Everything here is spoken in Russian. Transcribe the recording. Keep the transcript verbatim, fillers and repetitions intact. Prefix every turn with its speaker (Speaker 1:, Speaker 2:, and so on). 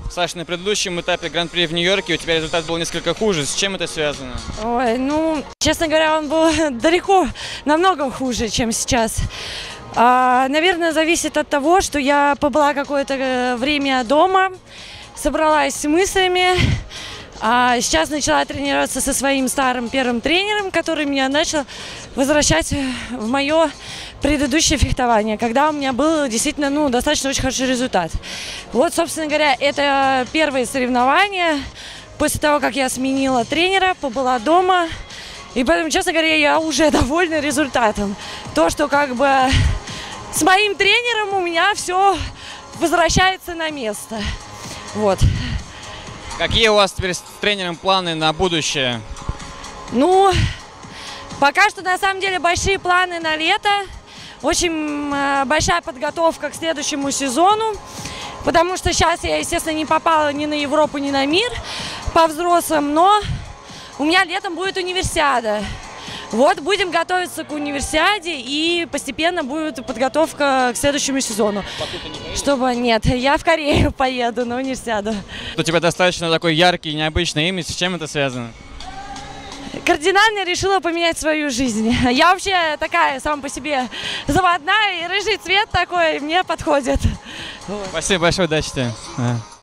Speaker 1: Саш, на предыдущем этапе Гран-при в Нью-Йорке у тебя результат был несколько хуже. С чем это связано?
Speaker 2: Ой, ну, честно говоря, он был далеко, намного хуже, чем сейчас. А, наверное, зависит от того, что я побыла какое-то время дома, собралась с мыслями, а сейчас начала тренироваться со своим старым первым тренером, который меня начал возвращать в мое предыдущее фехтование, когда у меня был действительно, ну, достаточно очень хороший результат. Вот, собственно говоря, это первые соревнования после того, как я сменила тренера, побыла дома. И поэтому, честно говоря, я уже довольна результатом. То, что как бы с моим тренером у меня все возвращается на место. Вот.
Speaker 1: Какие у вас теперь с тренером планы на будущее?
Speaker 2: Ну, пока что на самом деле большие планы на лето. Очень э, большая подготовка к следующему сезону. Потому что сейчас я, естественно, не попала ни на Европу, ни на мир по взрослым. Но у меня летом будет универсиада. Вот, будем готовиться к универсиаде, и постепенно будет подготовка к следующему сезону. Чтобы, нет, я в Корею поеду на универсиаду.
Speaker 1: У тебя достаточно такой яркий, необычный имидж. С чем это связано?
Speaker 2: Кардинально решила поменять свою жизнь. Я вообще такая, сама по себе, заводная, и рыжий цвет такой мне подходит.
Speaker 1: Спасибо большое, удачи тебе.